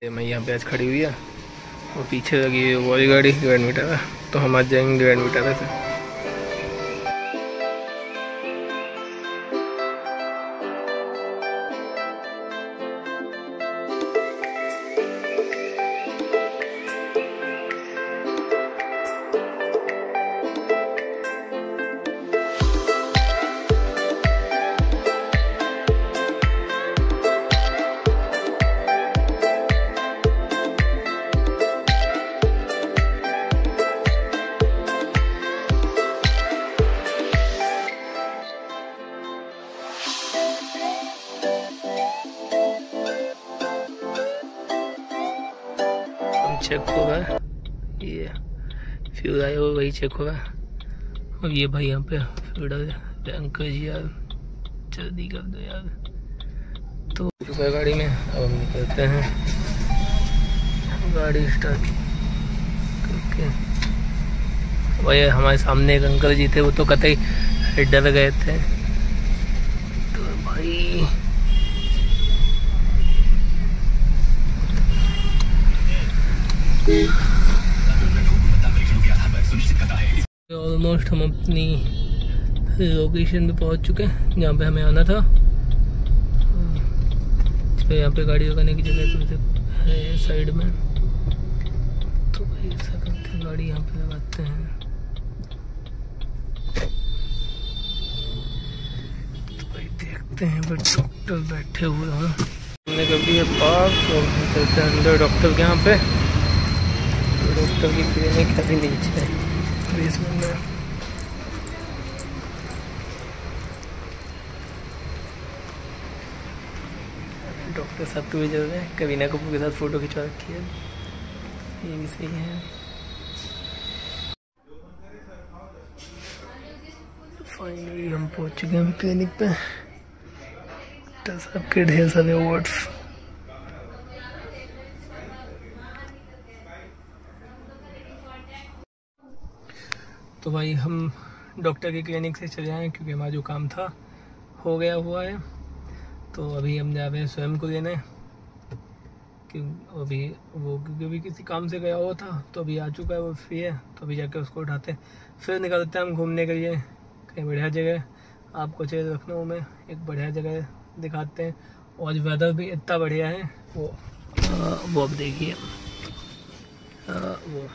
मैं यहाँ पे आज खड़ी हुई है और पीछे लगी है वो वाली गाड़ी ग्रैंड विटारा, तो हम आज जाएंगे ग्रैंड विटारा से। चेक होगा, ये फ्यूल आया हो वही चेक होगा। और ये भाई यहाँ पे फ्यूल अंकल जी यार जल्दी कर दो यार। तो चुका है गाड़ी में, अब हम निकलते हैं गाड़ी स्टार्ट करके। भाई हमारे सामने एक अंकल जी थे, वो तो कतई डर गए थे। तो भाई ऑलमोस्ट हम अपनी लोकेशन पे पहुंच चुके हैं जहाँ पे हमें आना था। तो यहाँ पे गाड़ी लगाने की जगह तो है साइड में, तो भाई ऐसा करते हैं गाड़ी यहाँ पे लगाते हैं। तो भाई देखते हैं बट डॉक्टर बैठे हुए हैं, हमने कर दिया पार्क और चलते हैं अंदर डॉक्टर के यहाँ पे। डॉक्टर की क्लिनिक अभी नीचे है बेसमेंट में। डॉक्टर साहब तो भी चल रहे हैं, करीना कपूर के साथ फोटो खिंचवा रखी है, ये भी सही है। फाइनली हम पहुंच चुके हैं क्लिनिक पे। डॉक्टर साहब के ढेर सारे अवार्ड्स। तो भाई हम डॉक्टर की क्लिनिक से चले आए क्योंकि हमारा जो काम था हो गया हुआ है। तो अभी हम जा रहे हैं स्वयं को लेने, अभी वो क्योंकि अभी किसी काम से गया हुआ था, तो अभी आ चुका है, वो फ्री है। तो अभी जाकर उसको उठाते फिर निकलते हैं हम घूमने के लिए कहीं बढ़िया जगह। आपको चाहिए लखनऊ में एक बढ़िया जगह दिखाते हैं, और वेदर भी इतना बढ़िया है। वो अब देखिए वो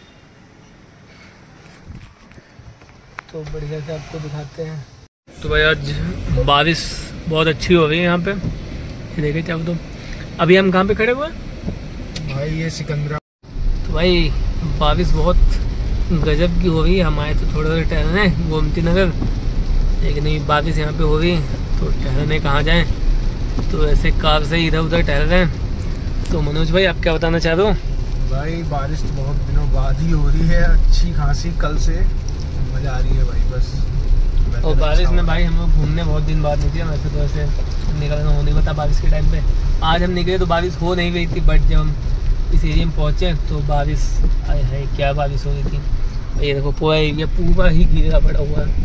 तो बढ़िया से आपको दिखाते हैं। तो भाई आज बारिश बहुत अच्छी हो रही है यहाँ पे, ये देखे चाहो तो। अभी हम कहाँ पे खड़े हुए हैं भाई? ये सिकंदरा। तो भाई बारिश बहुत गजब की हो रही है। हम आए तो थोड़ा सा टहलने गोमती नगर, लेकिन अभी बारिश यहाँ पे हो रही है तो टहलने कहाँ जाएं, तो ऐसे कार से इधर उधर टहल रहे हैं। तो मनोज भाई आप क्या बताना चाह रहे हो? भाई बारिश तो बहुत दिनों बाद ही हो रही है, अच्छी खासी, कल से मजा आ रही है भाई बस। और बारिश में भाई हम लोग घूमने बहुत दिन बाद निकले, वैसे तो ऐसे निकलना हो नहीं पता बारिश के टाइम पे। आज हम निकले तो बारिश हो नहीं रही थी, बट जब हम इस एरिया में पहुँचे तो बारिश आए है, क्या बारिश हो रही थी। ये देखो पूरा एरिया पूरा ही गिरा पड़ा हुआ है।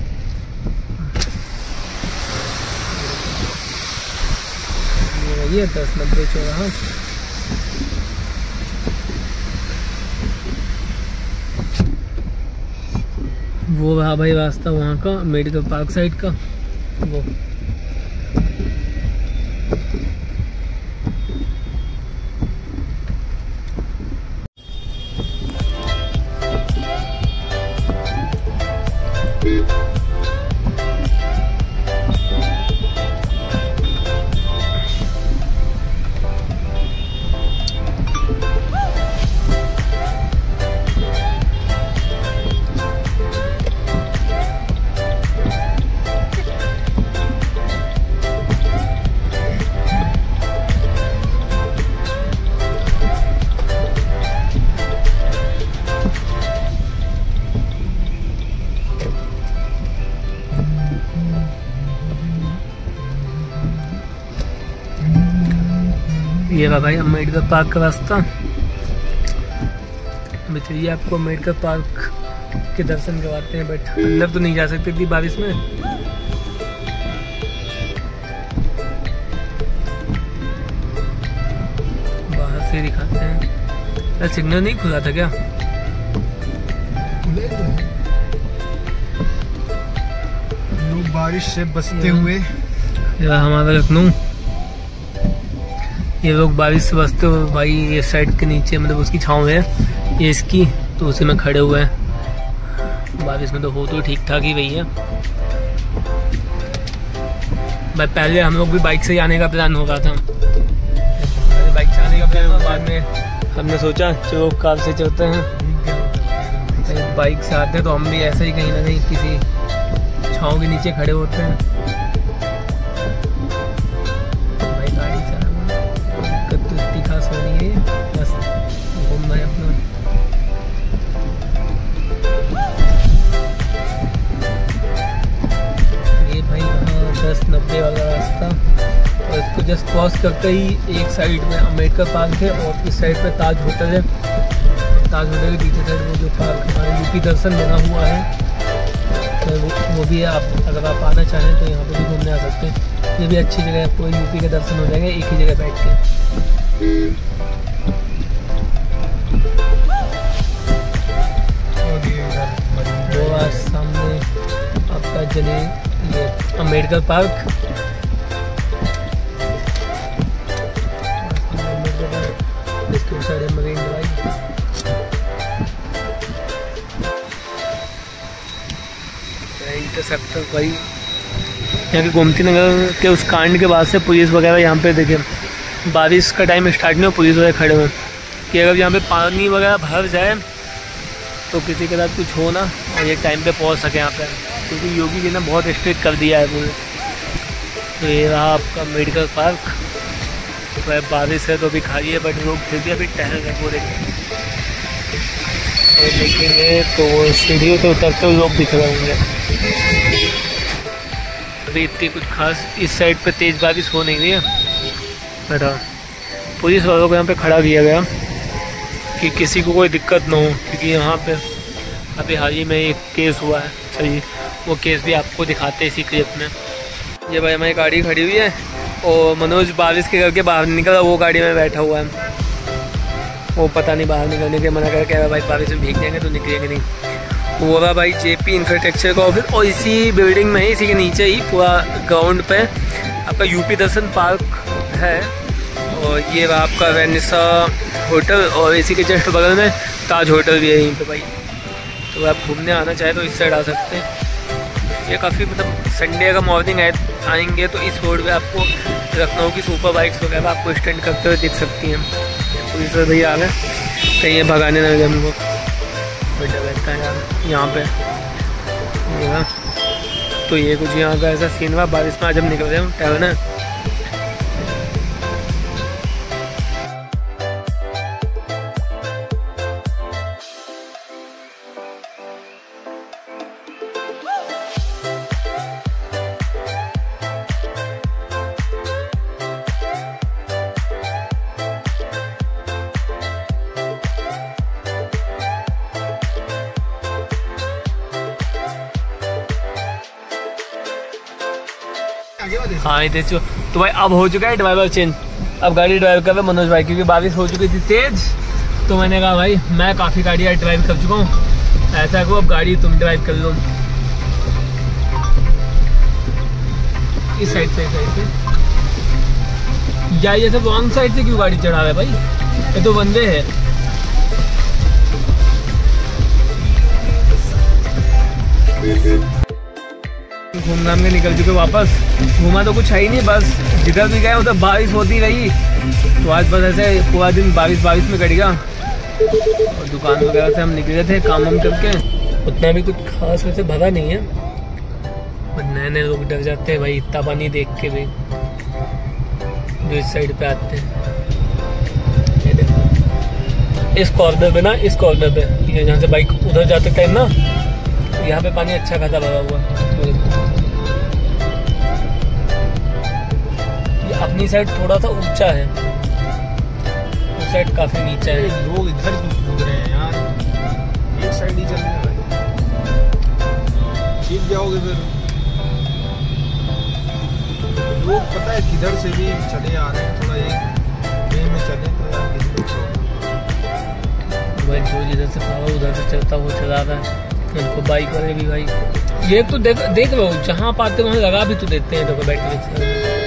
ये 10-90 चौराहा। वो रहा भाई रास्ता वहाँ का मेडिकल पार्क साइड का वो। ये रहा भाई अम्बेडकर पार्क का रास्ता। चलिए आपको अम्बेडकर पार्क के दर्शन करवाते हैं, बट अंदर तो नहीं जा सकते थी बारिश में। से दिखाते हैं। सिग्नल नहीं खुला था क्या? लोग बारिश से बचते हुए, हमारा लखनऊ, ये लोग बारिश से बचते हुए भाई ये साइड के नीचे मतलब उसकी छाँव है ये इसकी, तो उसी में खड़े हुए हैं। बारिश में तो हो तो ठीक ठाक ही रही है भाई। पहले हम लोग भी बाइक से जाने का प्लान हो रहा था, बाइक से आने का प्लान, बाद में हमने सोचा चलो कार से चलते हैं। बाइक से आते हैं तो हम भी ऐसे ही कहीं ना कहीं किसी छाँव के नीचे खड़े होते हैं। भाई गाड़ी चलाना दिक्कत तो इतनी खास हो रही है, बस घूमना है अपना। ये भाई 10-90 वाला रास्ता, और इसको जस्ट क्रॉस करते ही एक साइड में अम्बेडकर पार्क है और इस साइड पे ताज होटल है। ताज होटल के पीछे साइड वो जो पार्क हमारा यूपी दर्शन बना हुआ है, तो वो भी है। आप अगर आप आना चाहें तो यहाँ पे भी घूमने आ सकते हैं। ये भी अच्छी जगह है, पूरे यूपी के दर्शन हो जाएंगे एक ही जगह बैठ के। वो आज सामने आपका चले ये अम्बेडकर पार्क, इसके साइड है मरीन ड्राइव। इंटरसेप्टर भाई यहाँ के गोमती नगर के उस कांड के बाद से पुलिस वगैरह यहाँ पे देखे, बारिश का टाइम स्टार्ट में पुलिस वगैरह खड़े हुए कि अगर यहाँ पे पानी वगैरह भर जाए तो किसी के साथ कुछ हो ना और ये टाइम पे पहुँच सके यहाँ पे, क्योंकि योगी जी ने बहुत स्ट्रिक्ट कर दिया है पूरे। तो ये रहा आपका मेडिकल पार्क। तो बारिश है तो अभी खाली है, बट लोग फिर भी अभी टहल रहे पूरे। और देखेंगे तो सीढ़ियों से उतरते हुए लोग दिख रहे होंगे। अभी इतनी कुछ खास इस साइड पे तेज़ बारिश हो नहीं रही है, बट पुलिस वालों को यहाँ पे खड़ा किया गया कि किसी को कोई दिक्कत ना हो, क्योंकि यहाँ पे अभी हाल ही में एक केस हुआ है। चलिए वो केस भी आपको दिखाते हैं इसी क्लिप में। ये भाई हमारी गाड़ी खड़ी हुई है और मनोज बारिश के करके बाहर निकला, वो गाड़ी में बैठा हुआ है। वो पता नहीं बाहर निकलने के मना कर, कह रहा भाई बारिश में भीग जाएंगे तो निकलेंगे नहीं। वो रहा भाई जेपी इंफ्रास्ट्रक्चर का ऑफिस, और इसी बिल्डिंग में ही, इसी के नीचे ही पूरा ग्राउंड पे आपका यूपी दर्शन पार्क है। और ये रहा आपका वेनिसा होटल, और इसी के जस्ट बगल में ताज होटल भी है यहीं पे भाई। तो आप घूमने आना चाहे तो इस साइड आ सकते हैं। ये काफ़ी मतलब संडे का मॉर्निंग आएंगे तो इस रोड पे आपको लखनऊ की सुपर बाइक्स वगैरह आपको स्टैंड करते हुए दिख सकती हैं। पुलिस भैया आ गए, कहीं ये भगाने लगे हमको, बड़ा रहता है यार यहाँ पे। तो ये कुछ यहाँ का ऐसा सीन हुआ, बारिश में आज हम निकल रहे हैं टहलने। हाँ इधर तो भाई अब हो चुका है ड्राइवर चेंज। अब गाड़ी ड्राइव कर रहे मनोज भाई, क्योंकि बारिश हो चुकी थी तेज। तो मैंने कहा भाई मैं काफ़ी गाड़ियाँ ड्राइव कर चुका हूँ, ऐसा को अब गाड़ी तुम ड्राइव कर लो। इस साइड से या ये सब रॉन्ग साइड से क्यों गाड़ी चढ़ा रहा है भाई, ये तो बंदे है। घूम घाम के निकल चुके वापस, घूमा तो कुछ है ही नहीं, बस जिधर भी गए उधर बारिश होती रही। तो आज बस ऐसे पूरा दिन बारिश में कट गया। और दुकान वगैरह से हम निकले थे काम वाम करके, उतना भी कुछ खास वैसे भरा नहीं है, और नए नए लोग डर जाते हैं भाई इतना पानी देख के भी जो इस साइड पे आते हैं। इस कॉर्नर पे ना, इस कॉर्नर पे ये जहाँ से बाइक उधर जाते टाइम ना, यहाँ पे पानी अच्छा खासा भरा हुआ है। ये अपनी साइड थोड़ा सा ऊंचा है, उस साइड काफी नीचा है। लोग इधर कूद रहे हैं यार, एक साइड ही चल रहे हैं, ठीक जाओगे फिर। लोग पता है किधर से भी चले आ रहे हैं, थोड़ा एक वे में चले तो यार भाई जो जिधर से पावर उधर से चलता वो चला रहा है। इनको बाइक वाले भी भाई ये तो देख लो जहाँ पाते वहाँ लगा भी तो देते हैं। देखो बैटरी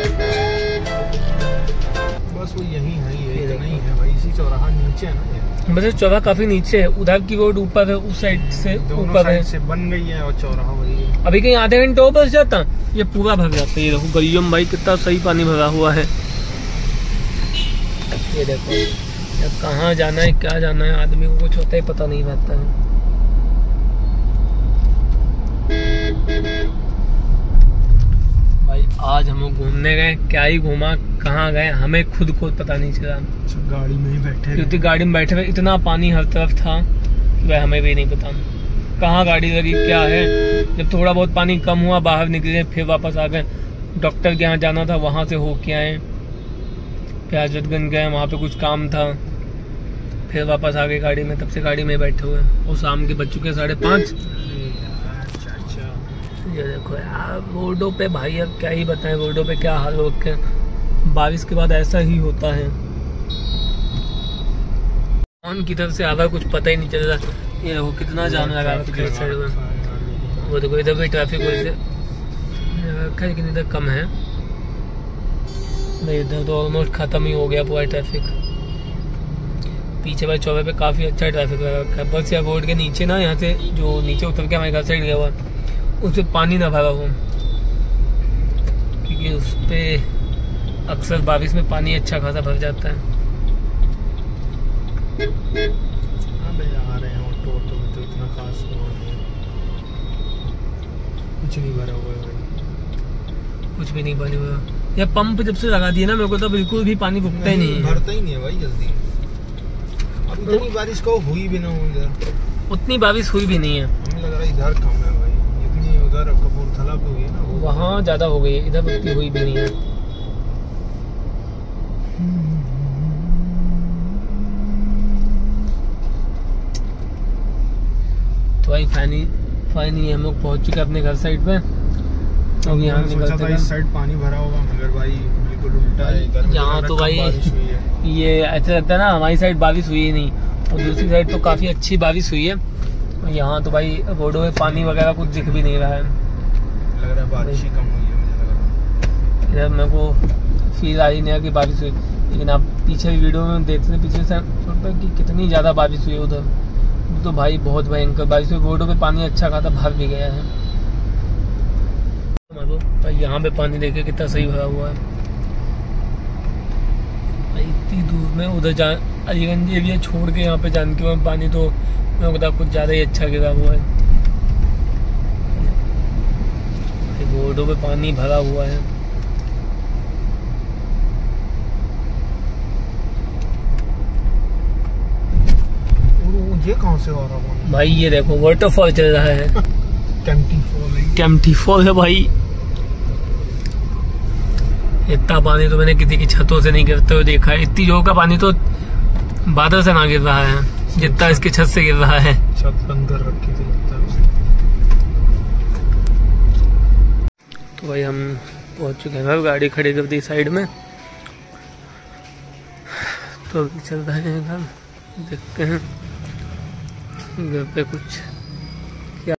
बस वो यही है, ये नहीं है भाई। इसी चौराहा नीचे है ना, बस चौराहा काफी नीचे है, उधर की रोड ऊपर है, उस साइड से ऊपर है से बन गई है और चौराहा वही है। अभी कहीं आधे घंटे और बस जाता ये पूरा भर जाता है। ये देखो गलियों में भाई कितना सही पानी भरा हुआ है। ये देखो कहाँ जाना है क्या जाना है आदमी को कुछ होता ही पता नहीं रहता है। भाई आज हम लोग घूमने गए, क्या ही घूमा कहाँ गए हमें खुद को पता नहीं चला। गाड़ी में ही बैठे, क्योंकि गाड़ी में बैठे हुए इतना पानी हर तरफ था कि भाई हमें भी नहीं पता कहाँ गाड़ी लगी क्या है। जब थोड़ा बहुत पानी कम हुआ बाहर निकले, फिर वापस आ गए। डॉक्टर के यहाँ जाना था वहाँ से होके आए, फिर हजरतगंज गए वहाँ पे कुछ काम था, फिर वापस आ गए गाड़ी में। तब से गाड़ी में बैठे हुए और शाम के बज चुके 5:30। ये देखो यार रोडों पे भाई अब क्या ही बताएं, रोडों पे क्या हाल हो रखे। बारिश के बाद ऐसा ही होता है। कौन की तरफ से आ रहा कुछ पता ही नहीं चल रहा। ये देखो कितना जाम लगा साइड में। वो देखो इधर भी ट्रैफिक लेकिन इधर कम है। नहीं इधर तो ऑलमोस्ट खत्म ही हो गया पूरा ट्रैफिक। पीछे भाई चौबे पे काफी अच्छा ट्रैफिक लगा रखा है। बस यार रोड के नीचे ना, यहाँ से जो नीचे उतर के हमारे घर साइड गया हुआ उस पर पानी ना भरा हो, क्योंकि उस पर अक्सर बारिश में पानी अच्छा खासा भर जाता है। आ रहे हैं ऑटो तो इतना खास कुछ नहीं भरा हुआ है भाई, कुछ भी नहीं पानी भरा। या पंप जब से लगा दिया ना मेरे को तो बिल्कुल भी पानी रुकता ही नहीं है, भरता ही नहीं है भाई जल्दी। अब इतनी बारिश को हुई भी ना हो, इधर उतनी बारिश हुई भी नहीं है। हमें लग रहा है इधर कम है भाई, जितनी उधर कपूरथला पे हुई है ना वहाँ ज्यादा हो गई है, इधर उतनी हुई भी नहीं है। तो भाई फाइनली हम लोग पहुँच चुके अपने घर साइड पे। अब यहाँ निकलते हैं। इस साइड पानी भरा होगा मगर भाई बिल्कुल उल्टा है इधर। यहाँ तो भाई ये ऐसा लगता है ना हमारी साइड बारिश हुई ही नहीं, और दूसरी साइड तो काफी अच्छी बारिश हुई है। यहाँ तो भाई रोडों में पानी वगैरह कुछ दिख भी नहीं रहा है, लग रहा है बारिश ही कम हुई है। मुझे लग रहा है इधर मेरे को फील आ ही नहीं है कि बारिश हुई, लेकिन आप पीछे वीडियो में देखते थे पिछले साल कि कितनी ज्यादा बारिश हुई उधर। तो भाई बहुत भयंकर बारिश हुई, रोडों पे पानी अच्छा खासा भर भी गया है। तो यहाँ पे पानी देखे कितना सही भरा हुआ है। इतनी दूर में उधर अलीगंज एरिया छोड़ के यहाँ पे जानकी में पानी तो मैं बता कुछ ज्यादा ही अच्छा गिरा हुआ है। रोडों पे पानी भरा हुआ है। ये कहाँ से आ रहा है भाई? ये देखो वाटरफॉल चल रहा है। केम्प्टी फॉल है भाई। इतना पानी तो मैंने किसी की छतों से नहीं गिरते हुए देखा है। इतनी जोर का पानी तो बादल से ना गिर रहा है जितना इसकी छत से गिर रहा है। छत बंद कर रखी थी लगता है। तो भाई हम पहुंच चुके हैं, गाड़ी खड़ी कर दी साइड में। तो अभी चल रहे हैं घर, देखते हैं घर पे कुछ